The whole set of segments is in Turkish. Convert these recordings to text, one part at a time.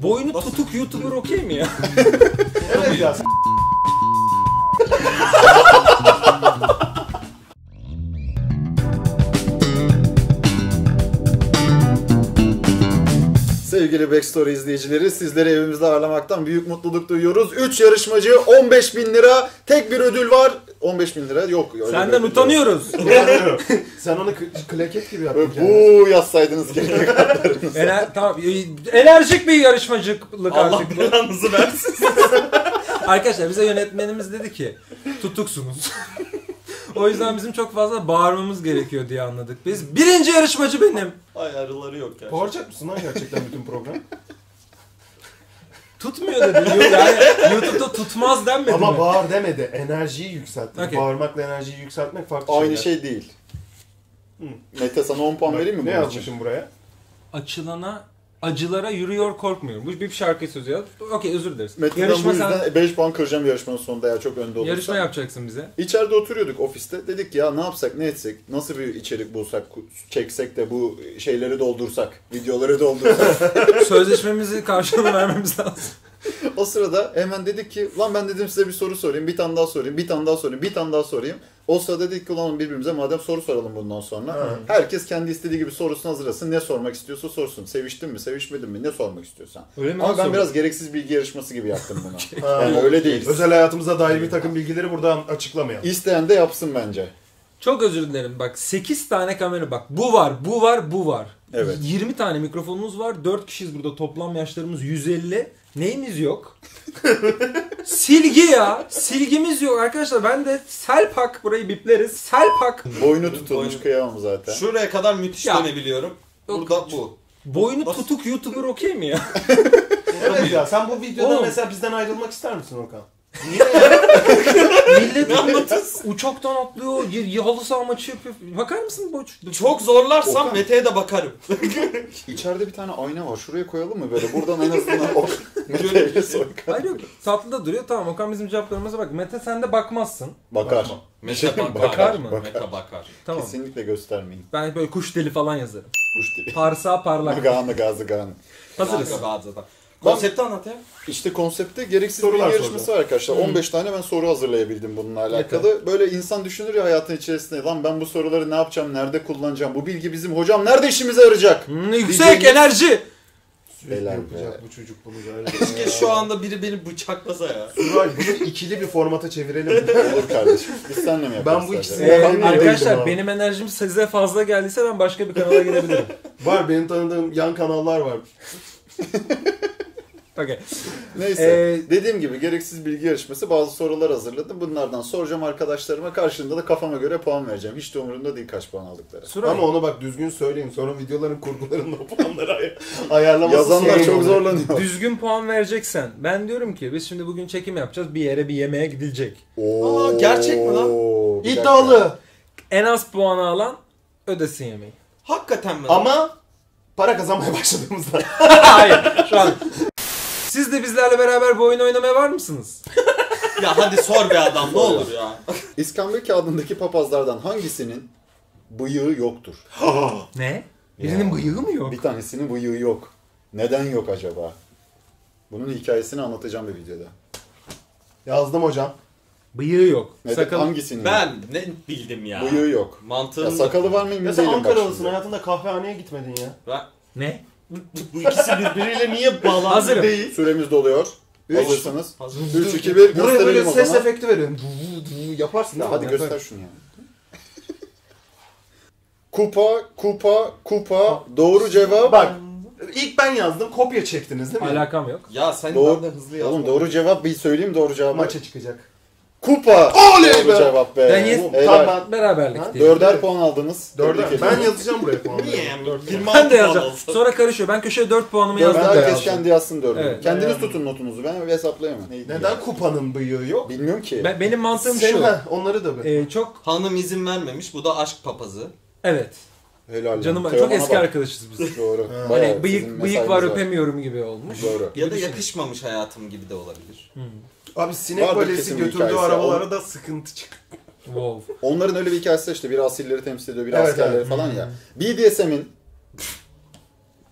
Boynu tutuk YouTuber okey mi ya? Evet ya. Sevgili Backstory izleyicileri, sizleri evimizde ağırlamaktan büyük mutluluk duyuyoruz. 3 yarışmacı, 15.000 lira, tek bir ödül var. 15.000 lira yok. Senden utanıyoruz. Sen onu klaket gibi yaptın. Bu yazsaydınız keşke. Tamam. Enerjik bir yarışmacılık artık bu. Belanızı versin. Arkadaşlar bize yönetmenimiz dedi ki tutuksunuz. O yüzden bizim çok fazla bağırmamız gerekiyor diye anladık biz. Birinci yarışmacı benim. Ay arıları yok ya. Bağıracak mısın lan gerçekten bütün program? Tutmuyor dedi. Yani YouTube'da tutmaz denmedi Ama mi? bağır demedi. Enerjiyi yükseltti. Okay. Bağırmakla enerjiyi yükseltmek farklı Aynı şeyler. şey değil. Mete sana 10 puan vereyim mi? Ne bunun için? yazmışım buraya? Açılana acılara yürüyor korkmuyorum. Bu bir şarkı sözü ya. Okey, özür dileriz. Mete'den bu yüzden 5 puan kıracağım yarışmanın sonunda ya, çok önde olursa. Yarışma yapacaksın bize. İçeride oturuyorduk ofiste. Dedik ki ya ne yapsak, ne etsek, nasıl bir içerik bulsak, çeksek de bu şeyleri doldursak, videoları doldursak. Sözleşmemizi karşılığını vermemiz lazım. O sırada hemen dedik ki lan ben dedim size bir soru sorayım, bir tane daha sorayım, bir tane daha sorayım, bir tane daha sorayım. O sırada dedik ki ulan birbirimize madem soru soralım bundan sonra. Herkes kendi istediği gibi sorusunu hazırlasın. Ne sormak istiyorsa sorsun. Seviştin mi, sevişmedin mi, ne sormak istiyorsan. Öyle mi? Ama ben biraz gereksiz bilgi yarışması gibi yaptım bunu. Yani öyle değil. Özel hayatımıza dair bir takım bilgileri buradan açıklamayalım. İsteyen de yapsın bence. Çok özür dilerim. Bak 8 tane kamera bak. Bu var, bu var, bu var. Evet. 20 tane mikrofonumuz var. 4 kişiyiz burada. Toplam yaşlarımız 150. Neyimiz yok? Silgi ya. Silgimiz yok arkadaşlar. Ben de Selpak, burayı bipleriz. Selpak. Boynu tutulmuş, kıyamam zaten. Şuraya kadar müthiş Ya. dönebiliyorum. Burada bu. Boynu tutuk YouTuber okey mi ya? Evet ya, sen bu videoda Oğlum. mesela bizden ayrılmak ister misin Okan? Millet uçaktan atlıyor. Halı saha maçı yapıyor. Bakar mısın bu? Çok zorlarsam Okan. Mete'ye de bakarım. İçeride bir tane ayna var. Şuraya koyalım mı böyle? Buradan en azından o Mete'yle Soykan. Hayır yok. Tatlı da duruyor. Tamam, Okan bizim cevaplarımıza bak. Mete sen de bakmazsın. Bakar. Mete bakar. Bakar mı? Mete bakar. Tamam. Kesinlikle göstermeyin. Ben böyle kuş deli falan yazarım. Kuş dili. Parsa parlak. Gağını gazı gağını. Hazırız. Konsepti anlat ya. İşte konsepte gereksiz Sorular bilgi yarışması var arkadaşlar. 15 tane ben soru hazırlayabildim bununla alakalı. Böyle insan düşünür ya hayatın içerisinde. Lan ben bu soruları ne yapacağım, nerede kullanacağım? Bu bilgi bizim hocam nerede işimize yarayacak? Yüksek Diyeceğiniz- enerji. Sürekli Helal yapacak be. bu çocuk bunu böyle. Keşke şu anda biri beni bıçaklasa ya. Suray, bunu ikili bir formata çevirelim. Olur kardeşim. Biz seninle mi yaparız? Ben bu sadece? ikisini yapamıyorum. Arkadaşlar Değilim benim enerjim size fazla geldiyse ben başka bir kanala gidebilirim. Var, benim tanıdığım yan kanallar var. Okay. Neyse. Dediğim gibi gereksiz bilgi yarışması, bazı sorular hazırladım. Bunlardan soracağım arkadaşlarıma. Karşılığında da kafama göre puan vereceğim. Hiç de umurumda değil kaç puan aldıkları. Suray. Ama onu bak düzgün söyleyin. Sonra videoların kurgularında o puanları ayarlaması Yazanlar sorun çok olur. zorlanıyor. Düzgün puan vereceksen. Ben diyorum ki biz şimdi bugün çekim yapacağız. Bir yere bir yemeğe gidilecek. Aa, gerçek mi lan? Bir dakika. İddialı. En az puanı alan ödesin yemeği. Hakikaten mi lan? Ama para kazanmaya başladığımızda. Hayır şu an. Siz de bizlerle beraber bu oyunu oynamaya var mısınız? Ya hadi sor be adam ne olur ya. İskambil kağıdındaki papazlardan hangisinin bıyığı yoktur? Ne? Birinin bıyığı mı yok? Bir tanesinin bıyığı yok. Neden yok acaba? Bunun hikayesini anlatacağım bir videoda. Yazdım hocam. Bıyığı yok. Neden, Sakalı... hangisinin Ben ne bildim ya. bıyığı yok? Mantığım Ya sakalı var mı emin Ya sen değilim bak Ankaralısın, şimdi. hayatında kahvehaneye gitmedin ya. Ben... Ne? Bu ikisi birbiriyle niye bağlantılı Hazırım. değil? Süremiz doluyor. Üç. Hazırsanız. Hazır. 3, 2, 1 Buraya böyle gösterelim o ses zaman. efekti verin. Yaparsın Ya değil hadi mi? göster şunu ya. Kupa. Doğru cevap. Bak, ilk ben yazdım, kopya çektiniz değil mi? Alakam yok. Ya sen Doğru. benden hızlı yazma. Oğlum doğru cevap bir söyleyeyim doğru cevabı. Maça çıkacak. Kupa. Oley Doğru be. cevap be. Ben yes- Helal. Tamam, Beraberlik Ha? değil. 4'er puan aldınız. Dörder. Tebrik Ben ederim. yazacağım buraya puanları. Niye yani? 26 Ben de puan yazacağım. olsa. Sonra karışıyor. Ben köşeye 4 puanımı Dört, yazdım. herkes kendi yazsın 4'ü. Evet. Kendiniz tutun notunuzu. Ben hesaplayamam. Neden kupanın bıyığı yok? Bilmiyorum ki. Benim mantığım Senin, şu. onları da bir. Çok Hanım izin vermemiş. Bu da aşk papazı. evet. Helal. Canım lan. çok Teoman'a eski bak. arkadaşız biz. Doğru. Bayağı Hani sizin bıyık var mesainiz öpemiyorum gibi olmuş. Doğru. Ya da Gibi yakışmamış hayatım gibi de olabilir. Abi sinek Vardır balesi kesin bir götürdüğü hikayesi. arabalara da sıkıntı çıktı. Wow. Onların öyle bir hikayesi işte. Biri asilleri temsil ediyor, biri Evet, askerleri evet. falan ya. BDSM'in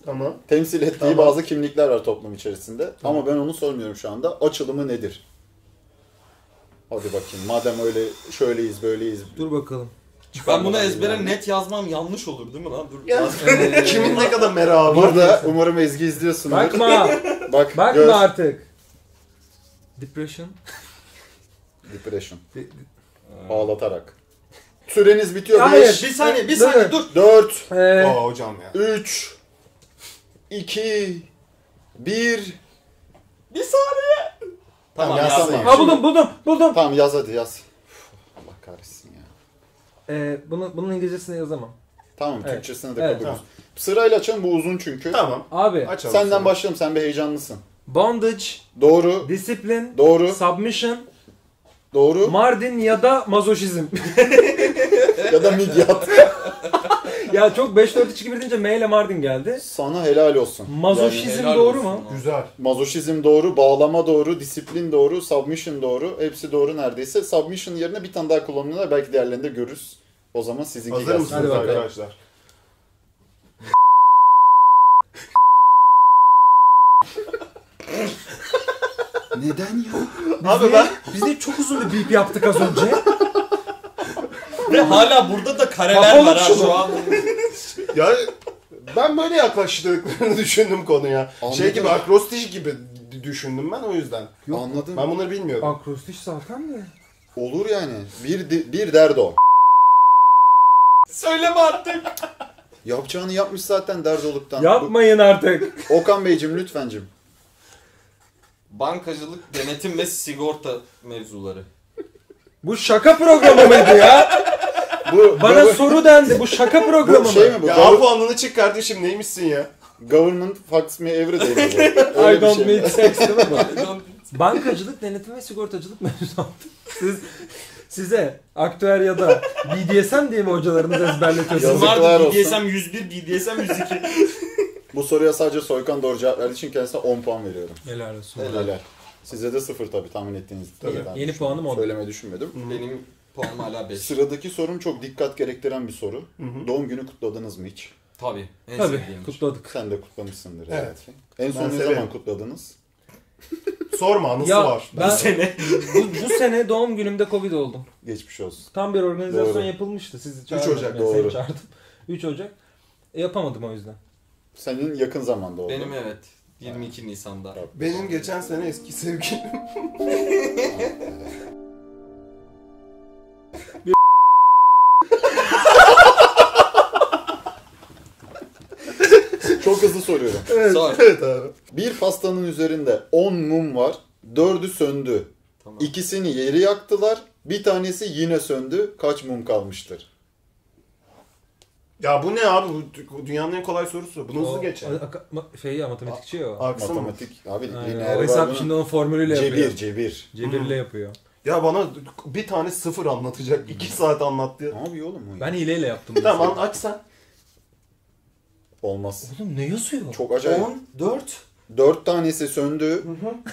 Tamam. Temsil ettiği Tamam. bazı kimlikler var toplum içerisinde. Ama ben onu sormuyorum şu anda. Açılımı nedir? Hadi bakayım. Madem öyle şöyleyiz, böyleyiz. Dur bakalım. Ben bunu ezbere net yazmam yanlış olur değil mi lan? Dur. Ya, kimin ne kadar merakı var? Burada umarım Ezgi izliyorsunuz. Bakma. Bak, Bakma göz. artık. Depression. Depression. Ağlatarak. Süreniz bitiyor. Hayır. 5, Bir saniye dur. 4, Aa hocam ya. 3, 2, 1. Bir saniye. Tamam Tamam, yazdım. tamam. Ha buldum. Tamam yaz hadi yaz. Allah kahretsin ya. Bunun İngilizcesini yazamam. Tamam Evet. Türkçesine de Evet, kabulüz. tamam. Sırayla açalım, bu uzun çünkü. Tamam. Abi. Açalım. Senden sonra. başlayalım, sen bir heyecanlısın. Bondage, Doğru, discipline, doğru, submission, doğru. Mardin ya da mazoşizm. Ya da midyat. Ya çok 5-4-3-2-1 deyince M ile Mardin geldi. Sana helal olsun. Mazoşizm Helal doğru olsun mu? lan. Güzel. Mazoşizm doğru, bağlama doğru, disiplin doğru, submission doğru. Hepsi doğru neredeyse. Submission yerine bir tane daha kullanıyorlar. Belki diğerlerinde görürüz. O zaman sizinki Hazır gelsin. mısınız Hadi bakalım. arkadaşlar? Neden ya? Abi ben Biz de çok uzun bir bip yaptık az önce. Ve hala burada da kareler Kapalı var ha şunu. şu an. ya ben böyle yaklaştıklarını düşündüm konuya. Anladım. Şey gibi akrostiş gibi düşündüm ben o yüzden. Anladım. Ben bunları bilmiyordum. Akrostiş zaten mi? Olur yani. Bir derdo. Söyleme artık. Yapacağını yapmış zaten derdoluktan. Yapmayın artık. Okan Beyciğim lütfencim. Bankacılık, denetim ve sigorta mevzuları. Bu şaka programı mıydı ya? Bu Bana soru dendi. Bu şaka programı bu şey mı? mi bu? Ya A puanını çık kardeşim neymişsin ya? Government fucks me every day mi bu? I Öyle bir don't şey mi? need sex değil mi bu? Bankacılık, denetim ve sigortacılık mevzuatı. Size aktüer ya da BDSM diye mi hocalarınız ezberletiyorsunuz? Yazıklar Vardı olsun. BDSM 101, BDSM 102. Bu soruya sadece Soykan doğru cevap verdiği için kendisine 10 puan veriyorum. Helal olsun. Helal. Size de 0 tabii tahmin ettiğiniz gibi. Tabii. Ben Yeni puanım 10. Söylemeyi düşünmedim. Benim puanım hala 5. Sıradaki sorum çok dikkat gerektiren bir soru. Doğum günü kutladınız mı hiç? Tabii. En Tabii sevdiğim. kutladık. Sen de kutlamışsındır. Evet. En son Ben ne severim. zaman kutladınız? Sorma anısı Ya var. ben Bu sene. bu sene doğum günümde Covid oldum. Geçmiş olsun. Tam bir organizasyon Doğru. yapılmıştı. Sizi 3 çağırdım. Ocak, ben, doğru. Seni çağırdım. 3 Ocak. Yapamadım o yüzden. Senin yakın zamanda oldu. Benim evet. 22 Nisan'da. Benim geçen sene eski sevgilim. Çok hızlı soruyorum. Sor. Evet abi. Bir pastanın üzerinde 10 mum var. 4'ü söndü. Tamam. İkisini yeri yaktılar. Bir tanesi yine söndü. Kaç mum kalmıştır? Ya bu ne abi? Bu dünyanın en kolay sorusu. Bunu hızlı geçer. Matematikçi ya o. Aksı mı? Matematik. Abi Aynen, lineer o var hesap bunun. şimdi onun formülüyle yapıyor. Cebir. Cebirle yapıyor. Ya bana bir tane sıfır anlatacak. 2 saat anlattı. Ne yapıyor oğlum o ya? Ben hileyle yaptım. bu Tamam soruyu. aç sen. Olmaz. Oğlum ne yazıyor? Çok acayip. 4. 4 tanesi söndü.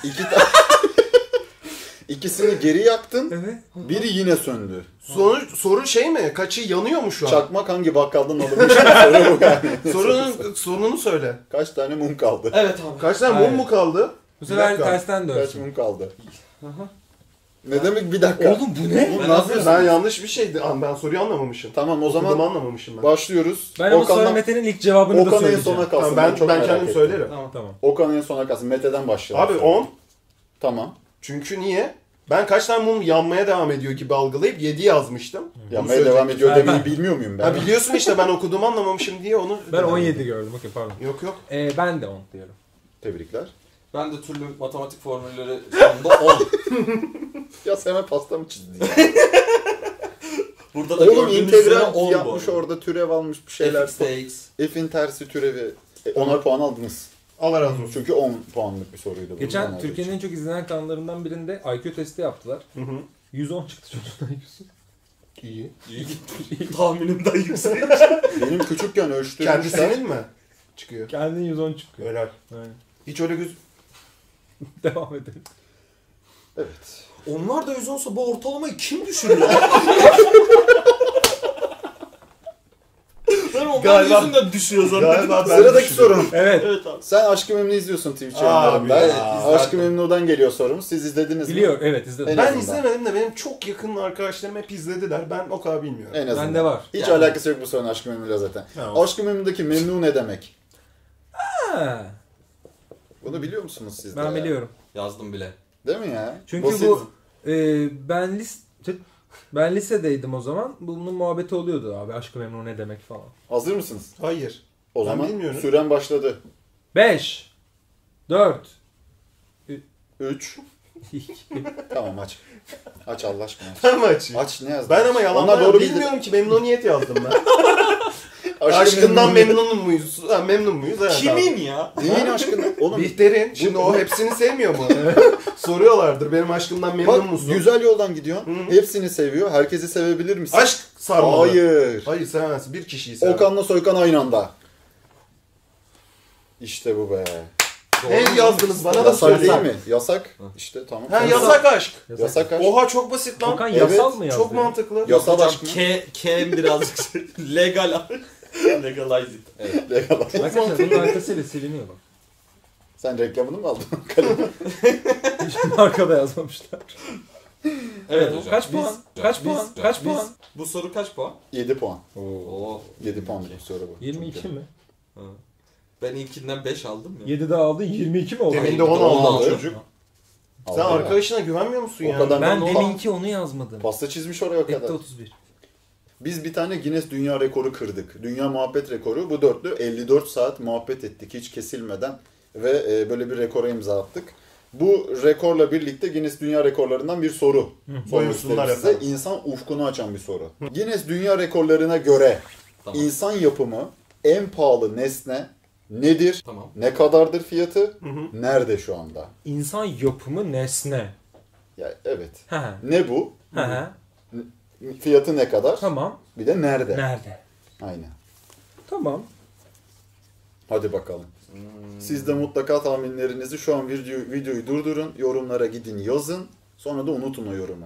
İkisini geri yaktın. Evet. Biri yine söndü. Soru şey mi? Kaçı yanıyor mu şu an? Çakmak hangi bakkaldan alınmış? Soru bu yani. Sorununu söyle. Kaç tane mum kaldı? Evet abi. Kaç tane Hayır. mum mu kaldı? Bu sefer dakika. tersten Kaç dönsün. mum kaldı? Ne demek bir dakika? Oğlum bu ne? Oğlum Ben ne yapıyorsun? Ben yanlış bir şeydi. Ben soruyu anlamamışım. Tamam o Okuduğumu zaman anlamamışım ben. başlıyoruz. Ben ama sonra Mete'nin ilk cevabını da Okan en söyleyeceğim. sona kalsın. Tamam, çok ben merak kendim ettim. söylerim. Tamam. Okan en sona kalsın. Mete'den başlayalım. Abi 10. Tamam. Çünkü niye? Ben kaç tane mum yanmaya devam ediyor gibi algılayıp 7 yazmıştım. Yapmaya devam ediyor Ben- demeyi bilmiyor muyum ben? Ha biliyorsun işte ben okuduğumu anlamamışım diye onu... Ben 17 gördüm. Okey pardon. Yok yok. Ben de 10 diyorum. Tebrikler. Ben de türlü matematik formülleri sonunda 10. Ya sen hemen pasta mı çizdin ya? Burada da Oğlum gördüğünüz üzere integral 10 yapmış bu. orada türev almış bir şeyler. Fx de x. F'in tersi türevi. 10'ar puan aldınız. Allah razı olsun. Çünkü 10 puanlık bir soruydu bu. Geçen Ondan Türkiye'nin en olduğu çok izlenen kanallarından birinde IQ testi yaptılar. Hı hı. 110 çıktı çocuğun IQ'su. İyi. İyi gitmiş. Tahminimden yüksek. için. Benim küçükken ölçtüğüm Kendi senin mi? Çıkıyor. Kendin 110 çıkıyor. Helal. Aynen. Hiç öyle göz... Devam edelim. Evet. Onlar da 100 olsa bu ortalamayı kim düşürüyor? Ben Okan Galiba- yüzünden düşüyor zaten. Galiba ben Sıradaki düşünüyorum. sorun. Evet. Evet abi. Sen Aşk-ı Memnu izliyorsun Twitch Abi yayınlarında. ya. Evet, Aşk-ı Memnu'dan geliyor sorumuz. Siz izlediniz mi? Biliyor. Evet izledim. En Ben azından. izlemedim de benim çok yakın arkadaşlarım hep izlediler. Ben o kadar bilmiyorum. En azından. Bende var. Hiç Yani. alakası yok bu sorunun Aşk-ı Memnu'yla zaten. Tamam. Aşk-ı Memnu'daki memnu ne demek? Ha, Bunu biliyor musunuz siz de? ben ya? biliyorum. Yazdım bile. Değil mi ya? Çünkü Basit. bu ben lisedeydim o zaman. Bunun muhabbeti oluyordu abi. Aşk-ı Memnu ne demek falan. Hazır mısınız? Hayır. O Ben zaman bilmiyorum. süren başladı. 5 4 3. Tamam aç. Aç Allah aşkına. Aç, Ben mi açayım? aç ne yazdın? Ben ama yalan Onlar doğru bildi. bilmiyorum ki memnuniyet yazdım ben. Aşkı Aşkından memnun. memnun muyuz? Ha, memnun muyuz? Evet, Kimin ya? Neyin aşkından? Oğlum Bihter'in. Şimdi o hepsini sevmiyor mu? Soruyorlardır. Benim aşkımdan memnun bak musun? güzel yoldan gidiyorsun. Hı. Hepsini seviyor. Herkesi sevebilir misin? Aşk sarmalı. Hayır. Hayır sevemezsin. Bir kişiyi sever. Okan'la Soykan aynı anda. İşte bu be. Ne yazdınız bana da Yasak söyleyin. değil mi? Yasak. İşte tamam. Ha yasak aşk. Yasak aşk. Oha çok basit lan. Okan Evet, yasal mı yazdı? Çok mantıklı. Yasal Hocam aşk mı? K birazcık legal. Legalize it. Evet. Legal. Arkadaşlar bunun arkasıyla siliniyor bak. Sen reklamını mı aldın? Kalemi. Hiç markada yazmamışlar. Evet hocam. Kaç puan? Kaç puan? Kaç puan? Bu soru kaç puan? 7 puan. Oo. 7 puan bir soru bu. 22 Çünkü. mi? Ha. Ben ilkinden 5 aldım ya. 7 daha aldı 22 mi oldu? Demin de Hayır, 10 aldı aldı. çocuk. Sen Aldı ya. arkadaşına güvenmiyor musun O ya? kadar Ben ben deminki onu yazmadım. pasta çizmiş oraya o Etti kadar. 31. Biz bir tane Guinness Dünya Rekoru kırdık. Dünya muhabbet rekoru. Bu dörtlü 54 saat muhabbet ettik hiç kesilmeden ve böyle bir rekora imza attık. Bu rekorla birlikte Guinness Dünya Rekorlarından bir soru sormak Buyursunlar isterim size. efendim. İnsan ufkunu açan bir soru. Guinness Dünya Rekorlarına göre Tamam. insan yapımı en pahalı nesne nedir? Tamam. Ne kadardır fiyatı? Hı hı. Nerede şu anda? İnsan yapımı nesne. Ya evet. He he. Ne bu? He he. Fiyatı ne kadar? Tamam. Bir de nerede? Nerede? Aynen. Tamam. Hadi bakalım. Siz de mutlaka tahminlerinizi şu an videoyu durdurun. Yorumlara gidin yazın. Sonra da unutun o yorumu.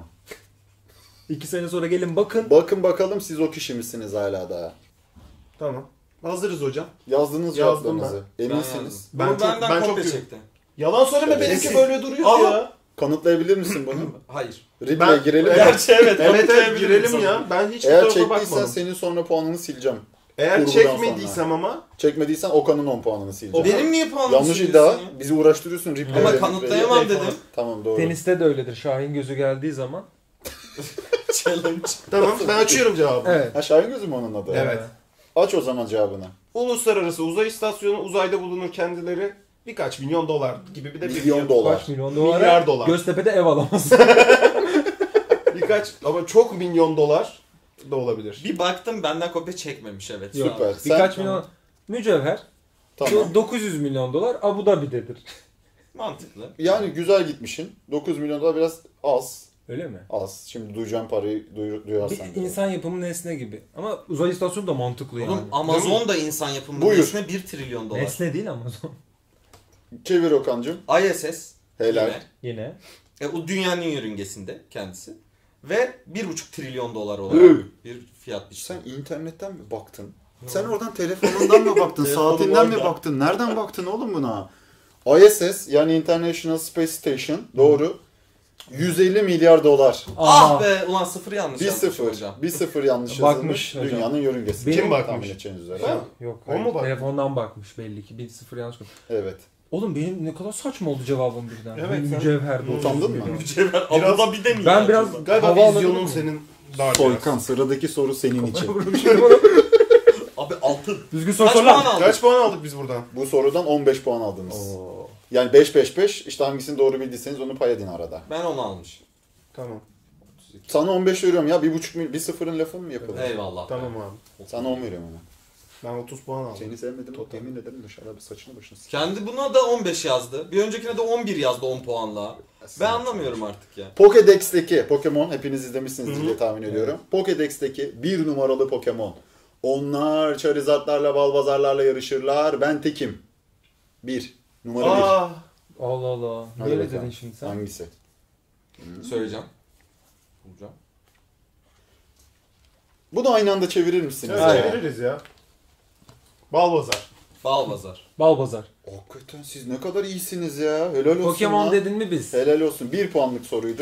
2 sene sonra gelin bakın. Bakın bakalım siz o kişi misiniz hala daha? Tamam. Hazırız hocam. Yazdınız Yazdım cevaplarınızı. Ben Eminsiniz. yazdım. Ben Ben çok- benden ben çok kopya yürü- çekti. Yalan söyleme Evet. benimki böyle duruyor Ama- ya. Kanıtlayabilir misin bunu? Hayır. Replay'e girelim mi? Gerçi evet. Evet evet kanıtlayabilirim girelim sana. ya. Ben hiç Eğer bu tarafa çektiysen bakmadım. senin sonra puanını sileceğim. Eğer kurgudan çekmediysem ama Çekmediysen Okan'ın 10 puanını sileceğim. Benim niye puanım Yanlış iddia. Bizi uğraştırıyorsun replay'e. Ama replay'e. kanıtlayamam Replay dedim. Tamam doğru. Teniste de öyledir. Şahin gözü geldiği zaman. Challenge. tamam ben açıyorum cevabı. Evet. Ha Şahin Gözü mü onun adı? Evet. Aç o zaman cevabını. Uluslararası Uzay İstasyonu uzayda bulunur kendileri birkaç milyon dolar gibi bir de Milyon dolar. Kaç milyon dolar? Milyar dolar. Göztepe'de ev alamaz. Birkaç ama çok milyon dolar da olabilir. Bir baktım benden kopya çekmemiş evet. Yok. Süper. Birkaç Sen- milyon. Mücevher. Tamam. 900 milyon dolar Abu Dhabi'dedir. Mantıklı. Yani güzel gitmişsin. 9 milyon dolar biraz az. Öyle mi? Az. Şimdi duyacağım parayı duyarsan. Bir insan yapımı nesne gibi. Ama uzay istasyonu da mantıklı yani. Oğlum Amazon da insan yapımı. Buyur. Nesne 1 trilyon dolar. Nesne değil Amazon. Çevir Okan'cığım. ISS. Helal. Yine. Yine. O dünyanın yörüngesinde kendisi. Ve 1,5 trilyon dolar olarak bir fiyat biçti. Sen internetten mi baktın? Sen oradan telefonundan mı baktın? Telefonum Saatinden mi orada. baktın? Nereden baktın oğlum buna? ISS yani International Space Station doğru. 150 milyar dolar. Ah be ulan sıfır yanlış yazmış 1-0. hocam. 1-0 yanlış Bakmış yazılmış. hocam. Dünyanın yörüngesi. Kim Tahmin bakmış? edeceğiniz üzere. Ben? Yok. O hayır. mu bakmış? Telefondan bakmış belli ki. Bir sıfır yanlış koymuş. Evet. Oğlum benim ne kadar saçma oldu cevabım birden. Evet, sen- Mücevher. Utandın mı? Mücevher Biraz- Abu Dhabi'de mi? Ben ya biraz- acaba? Galiba Havaalanı vizyonun mı? senin dar Soykan sıradaki soru senin için. Abi altın. Düzgün soru Kaç sor puan lan. aldın? Kaç puan aldık biz buradan? Bu sorudan 15 puan aldınız. Oo. Yani 5-5-5 işte hangisini doğru bildiyseniz onu pay edin arada. Ben onu almışım. Tamam. Sana 15 veriyorum ya 1,5 milyon, 1-0'ın lafını mı yapalım? Eyvallah. Tamam abi. Sana 10 veriyorum ona. Ben 30 puan aldım. Seni sevmedim. Total. Yemin ederim dışarıda bir saçını başını s***. Kendi buna da 15 yazdı. Bir öncekine de 11 yazdı 10 puanla. Ben anlamıyorum artık ya. Pokédex'teki Pokemon hepiniz izlemişsiniz Hı hı. diye tahmin ediyorum. Pokédex'teki bir numaralı Pokemon. Onlar Charizard'larla Balbazar'larla yarışırlar. Ben tekim. 1. Numara Aa, Allah Allah. Hadi Niye öyle bakalım. dedin şimdi 1. sen? Hangisi? Söyleyeceğim. Bulacağım. Bunu aynı anda çevirir misiniz? evet, ya? çeviririz ya. Balbazar. Balbazar. Balbazar. Hakikaten siz ne kadar iyisiniz ya. Helal olsun Pokemon lan. dedin mi biz? Helal olsun. 1 puanlık soruydu.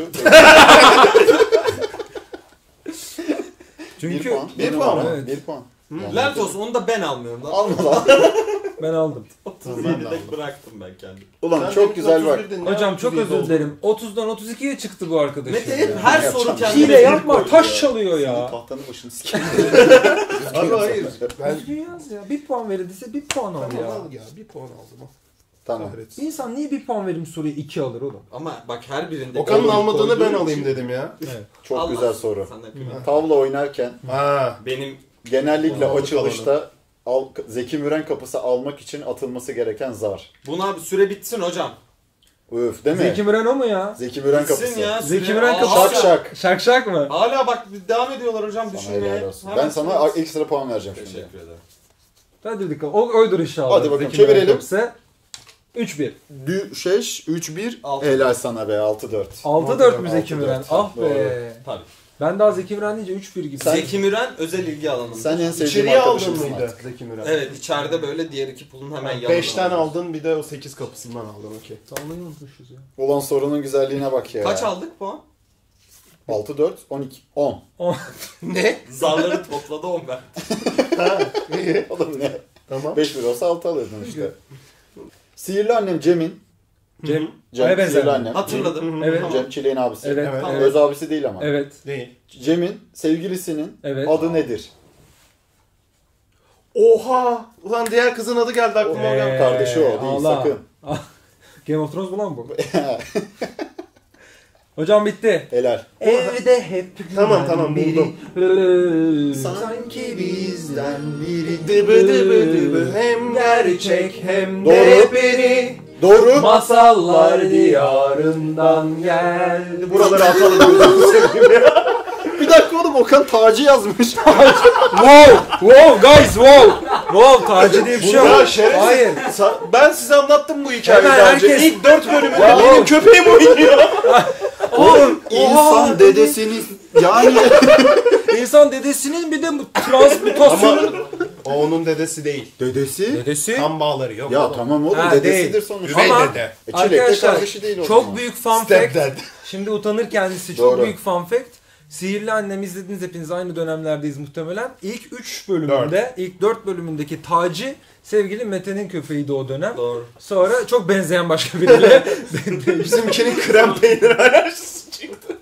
Çünkü 1 puan. Bir Benim puan var. mı? Evet. 1 puan. Yani- Lanet olsun onu da ben almıyorum. Alma lan. ben aldım. 37'de bıraktım ben kendim. Ulan Sen çok demin güzel bak. 31'din, ne Hocam çok 37 özür oldu? dilerim. 30'dan 32'ye çıktı bu arkadaşım. Mete hep ya. her Ne soru yapacağım? kendine Hile bir yapma, koyuyor taş ya. çalıyor Senin ya. tahtanın başını sikeyim. Abi hayır. Ben Düzgün yaz ya. Bir puan verildiyse bir puan al tamam ya. al ya. Bir puan aldım. al. Tamam. Kahretsin. İnsan niye bir puan verim soruyu 2 alır oğlum? Ama bak her birinde... Okan'ın koyduğu almadığını ben için- alayım dedim ya. Evet. Çok Allah. güzel soru. Sen de kıymet. Tavla oynarken Ha. Benim genellikle Aldık, açılışta Zeki Müren kapısı almak için atılması gereken zar. buna süre bitsin hocam. Üf değil mi? Zeki Müren o mu ya? Zeki Müren Bitsin kapısı. ya. Zeki süre- Müren Aa, kapısı. Şak şak. Şak şak mı? Hala bak devam ediyorlar hocam Sana düşünmeye. helal olsun. Hemen Ben sana süre- ekstra puan vereceğim şimdi. Teşekkür ederim. Hadi bakalım. O oydur inşallah. Hadi bakalım, Zeki Müren çevirelim. kapısı. 3-1. Düşeş 3-1. Altı. Helal sana be 6-4. 6-4 mü Zeki 6-4. Müren? Ah be. Tabii. Ben daha Zeki Müren deyince 3-1 gibi. Sen- Zeki Müren özel ilgi alanında. Sen en sevdiğim İçeriye aldın arkadaşımsın mıydı artık. Zeki Müren? Evet içeride böyle diğer iki pulun hemen yanında. 5 tane aldın bir de o 8 kapısından aldın okey. Sallayı unutmuşuz ya. Ulan sorunun güzelliğine bak ya. Kaç aldık puan? 6-4, 12, 10. Ne? Zarları topladı 10 ben. Oğlum ne? Tamam. 5-1 olsa 6 alırdın işte. Sihirli annem Cem'in. Cem. Cem Aya benzer. sihirli annem. Hatırladım. Evet. Cem Çileğin abisi. Evet. Evet. Evet. Öz abisi değil ama. Evet. Değil. Cem'in sevgilisinin Evet. adı nedir? Oha! Ulan diğer kızın adı geldi aklıma. o geldi. Kardeşi o değil Allah. sakın. Game of Thrones mu lan bu? Hocam bitti. Helal. Evde hep Tamam, buldum. Sanki bizden biri. Dıbı dıbı dıbı hem gerçek hem Doğru. de beni. Doğru. Masallar diyarından geldi. Buraları atalım. Bir dakika oğlum Okan Taci yazmış. Wow guys wow Taci diye bir şey Ya yok. şerefsiz. Hayır. Ben size anlattım bu hikayeyi Hemen daha önce. herkes- İlk 4 bölümünde Ya benim oğlum. köpeğim oynuyor. Oğlum insan dedesini yani İnsan dedesinin bir de transmutasyonu. O onun dedesi değil. dedesi? Dedesi? Kan bağları yok. Ya oğlum. tamam oğlum Ha, dedesidir değil. sonuçta. Üvey Ama- dede. Çilek de Arkadaşlar kardeşi değil o çok zaman. büyük fun fact. Stepdad. Şimdi utanır kendisi. Çok Doğru. büyük fun fact. Sihirli Annem izlediniz hepiniz aynı dönemlerdeyiz muhtemelen. İlk 3 bölümünde, ilk 4 bölümündeki Taci sevgili Mete'nin köpeğiydi o dönem. Doğru. Sonra çok benzeyen başka biriyle. Bizimkinin krem peyniri alerjisi çıktı.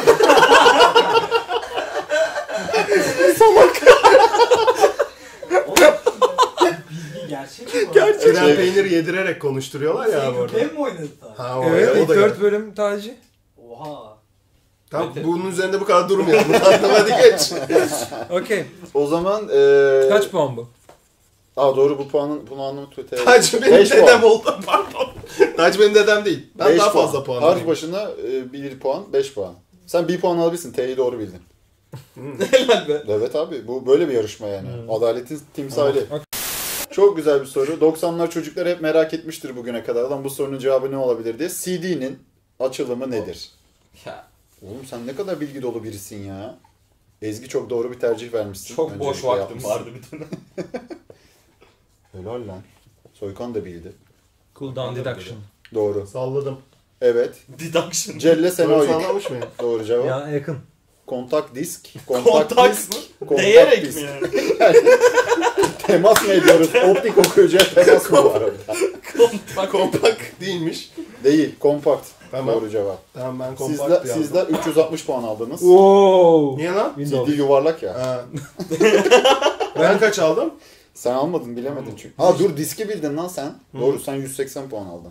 Gerçek mi? Krem peyniri yedirerek konuşturuyorlar ya bu arada. Köpeği mi oynadı daha? Ha, o, Evet o ilk da 4 bölüm Taci. Oha. Tamam bunun üzerinde bu kadar durmayalım. Tamam hadi geç. Okey. O zaman Kaç puan bu? doğru bu puanın bunu anlamı kötü. Hacı benim 5 dedem puan. oldu pardon. Hacı benim dedem değil. Ben 5 daha fazla puan Harf alayım. başına 1 puan 5 puan. Sen 1 puan alabilirsin. T'yi doğru bildin. Helal be. Evet abi bu böyle bir yarışma yani. Adaletin timsali. Tamam. Çok güzel bir soru. 90'lar çocuklar hep merak etmiştir bugüne kadar. Lan bu sorunun cevabı ne olabilir diye. CD'nin açılımı nedir? Ya, Oğlum sen ne kadar bilgi dolu birisin ya. Ezgi çok doğru bir tercih vermişsin. çok boş Öncelikle vaktim yapmışsın. vardı bir dönem. Helal lan. Soykan da bildi. Cool down deduction. Doğru. Salladım. Evet. Deduction. Celle Doğru Senoyik. sallamış mıyım? Doğru cevap. Ya yakın. Kontak disk. Kontak disk. mı? Kontak Değerek disk. mi yani? Temas mı ediyoruz? Optik okuyucuya temas mı var orada? Bak Kompak değilmiş. Değil. Kompakt. Tamam. Doğru cevap. Tamam ben kompakt Sizde 360 puan aldınız. Wow. Niye lan? Windows. CD yuvarlak ya. Ha. Ben kaç aldım? Sen almadın bilemedin çünkü. Ha dur diski bildin lan sen. Doğru sen 180 puan aldın.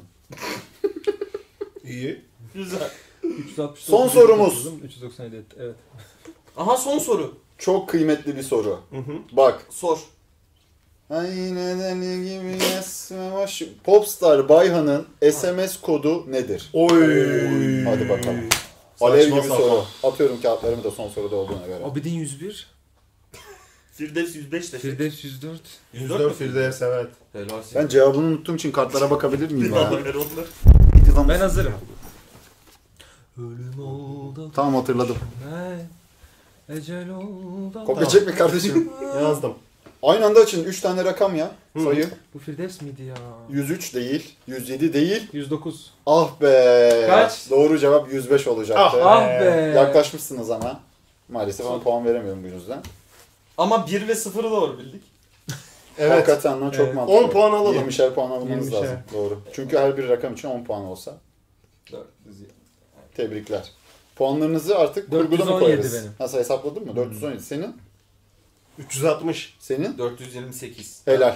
İyi. güzel. 360. Son sorumuz. 397 etti. Evet. Aha son soru. Çok kıymetli bir soru. Hı hı. Bak. Sor. Aynen deli gibi esme baş. Popstar Bayhan'ın SMS kodu nedir? Oy. Hadi bakalım. Saçma Alev gibi sapan. soru. Atıyorum kağıtlarımı da son soruda olduğuna göre. Abidin 101. Firdevs 105 de. Firdevs 104. 104 Firdevs evet. Helal olsun. Ben cevabını unuttuğum için kartlara bakabilir miyim ya? Ver onları. Neydi lan? Ben hazırım. Ölüm oldu. Tamam hatırladım. Ecel oldu. Kopya çekme kardeşim. Yazdım. Aynı anda açın. 3 tane rakam ya. Sayı. Bu Firdevs miydi ya? 103 değil. 107 değil. 109. Ah be. Kaç? Doğru cevap 105 olacaktı. Ah be. Yaklaşmışsınız ama. Maalesef ona puan veremiyorum bu yüzden. Ama 1 ve 0'ı doğru bildik. Evet. Hakikaten lan çok Evet. mantıklı. 10 puan alalım. 20'şer puan almanız 20'şer. lazım. Doğru. Çünkü her bir rakam için 10 puan olsa. 400 ya. Tebrikler. Puanlarınızı artık kurguda mı 417 koyarız? benim. Nasıl hesapladın mı? 417. Senin? 360. Senin? 428. Helal.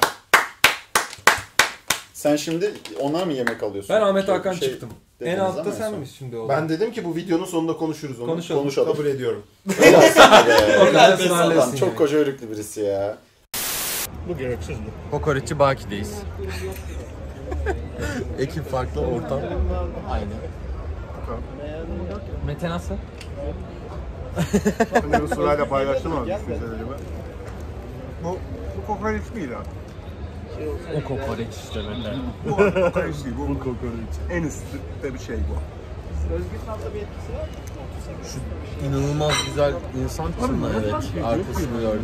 Sen şimdi onlar mı yemek alıyorsun? Ben Ahmet Şey- Hakan şey çıktım. dediniz En ama altta sen son. mi şimdi oldun? Ben dedim ki bu videonun sonunda konuşuruz onu. Konuşalım. Konuşalım. Kabul ediyorum. Helal sana be. Helal be be sana. Lan çok koca yürekli birisi ya. Kokoreççi Baki'deyiz. Ekip farklı, ortam aynı. Mete nasıl? Hani bu sırayla paylaştım ama düşüncelerimi. Bu kokoreç değil ha. O kokoreç işte Mete. Bu kokoreç değil, bu kokoreç. En üstte bir şey bu. İnanılmaz güzel insan kısmı evet. Arkasını gördüm.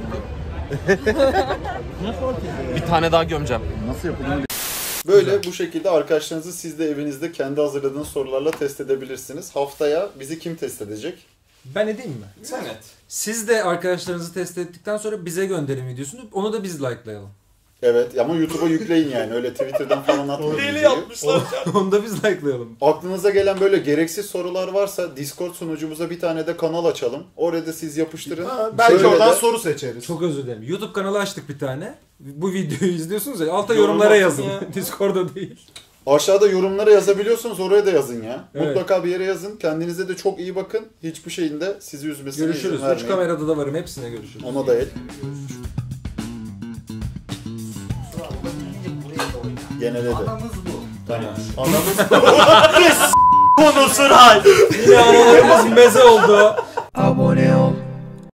Bir tane daha gömeceğim. Böyle bu şekilde arkadaşlarınızı siz de evinizde kendi hazırladığınız sorularla test edebilirsiniz. Haftaya bizi kim test edecek? Ben edeyim mi? Sen et. Siz de arkadaşlarınızı test ettikten sonra bize gönderin videosunu. Onu da biz likelayalım. Evet ama YouTube'a yükleyin yani. Öyle Twitter'dan falan atmayın. Deli videoyu. yapmışlar. Onu da biz likelayalım. Aklınıza gelen böyle gereksiz sorular varsa Discord sunucumuza bir tane de kanal açalım. Oraya da siz yapıştırın. Ha, belki Şöyle oradan de- soru seçeriz. Çok özür dilerim. YouTube kanalı açtık bir tane. Bu videoyu izliyorsunuz ya. Alta Yorum yorumlara atın yazın. ya. Discord'da değil. Aşağıda yorumlara yazabiliyorsunuz, oraya da yazın ya. Evet. Mutlaka bir yere yazın. Kendinize de çok iyi bakın. Hiçbir şeyin de sizi üzmesine Görüşürüz. izin 3 vermeyin. kamerada da varım. Hepsine görüşürüz. Ona da el. Genele de. Tamam. Konu sıray. Yine analarımız meze oldu. Abone ol.